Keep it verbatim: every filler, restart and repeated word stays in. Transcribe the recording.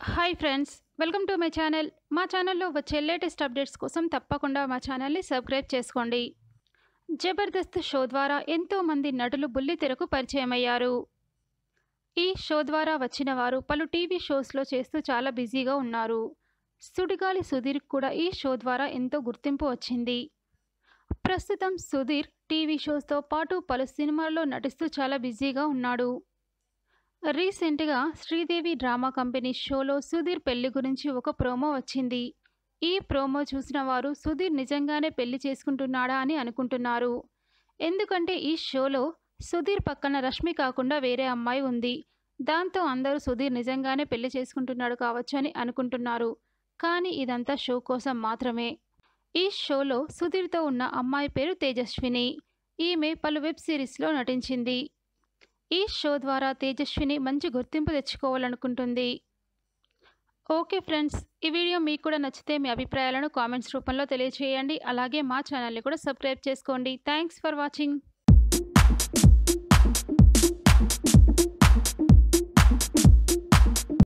Hi friends, welcome to my channel. మా ఛానల్లో వచ్చే లేటెస్ట్ అప్డేట్స్ కోసం తప్పకుండా మా ఛానల్ని సబ్స్క్రైబ్ చేసుకోండి. జబర్దస్త్ షో ద్వారా ఎంతోమంది నటులు బుల్లితెరకు పరిచయమయ్యారు. ఈ షో ద్వారా వచ్చిన వారు పలు టీవీ షోస్లో చేస్తూ చాలా బిజీగా ఉన్నారు. సుడిగాలి సుధీర్ కూడా ఈ షో ద్వారా ఎంతో గుర్తింపు వచ్చింది. ప్రస్తుతం సుధీర్ టీవీ షోస్తో పాటు పలు సినిమాల్లో నటిస్తూ చాలా బిజీగా ఉన్నాడు. రీసెంట్గా శ్రీదేవి డ్రామా కంపెనీ షోలో సుధీర్ పెళ్లి గురించి ఒక ప్రోమో వచ్చింది. ఈ ప్రోమో చూసిన వారు సుధీర్ నిజంగానే పెళ్లి చేసుకుంటున్నాడా అని అనుకుంటున్నారు. ఎందుకంటే ఈ షోలో సుధీర్ పక్కన రష్మి కాకుండా వేరే అమ్మాయి ఉంది. దాంతో అందరూ సుధీర్ నిజంగానే పెళ్లి చేసుకుంటున్నాడు కావచ్చు అని అనుకుంటున్నారు. కానీ ఇదంతా షో కోసం మాత్రమే. ఈ షోలో సుధీర్తో ఉన్న అమ్మాయి పేరు తేజస్విని. ఈమె పలు వెబ్ సిరీస్లో నటించింది. ఈ షో ద్వారా తేజస్విని మంచి గుర్తింపు తెచ్చుకోవాలనుకుంటుంది. ఓకే ఫ్రెండ్స్, ఈ వీడియో మీకు కూడా నచ్చితే మీ అభిప్రాయాలను కామెంట్స్ రూపంలో తెలియజేయండి. అలాగే మా ఛానల్ని కూడా సబ్స్క్రైబ్ చేసుకోండి. Thanks for watching.